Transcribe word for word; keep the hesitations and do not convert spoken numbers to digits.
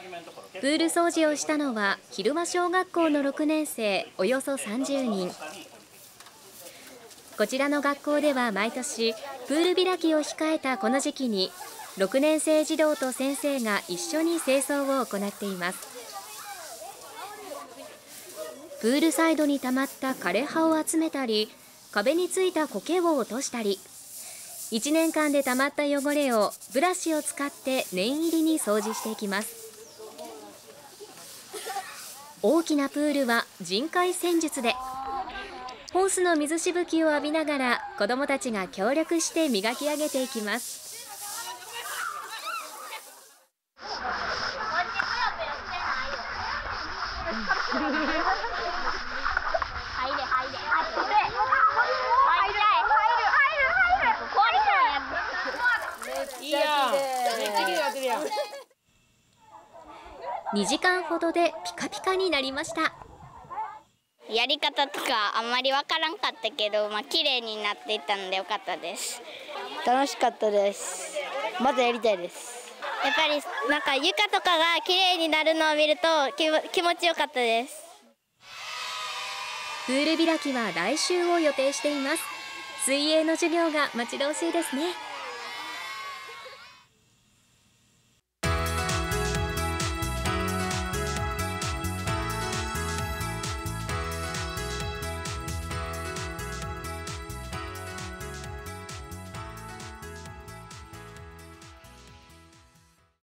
プール掃除をしたのは昼間小学校のろくねん生およそさんじゅうにん。こちらの学校では毎年プール開きを控えたこの時期にろくねん生児童と先生が一緒に清掃を行っています。プールサイドに溜まった枯れ葉を集めたり、壁についた苔を落としたり、いちねんかんで溜まった汚れをブラシを使って念入りに掃除していきます。大きなプールは人海戦術で、ホースの水しぶきを浴びながら子どもたちが協力して磨き上げていきます。にじかんほどでピカピカになりました。 やり方とかあんまりわからんかったけど、まあ綺麗になっていったのでよかったです。 楽しかったです。またやりたいです。 やっぱりなんか床とかが綺麗になるのを見ると気持ちよかったです。 プール開きは来週を予定しています。水泳の授業が待ち遠しいですね。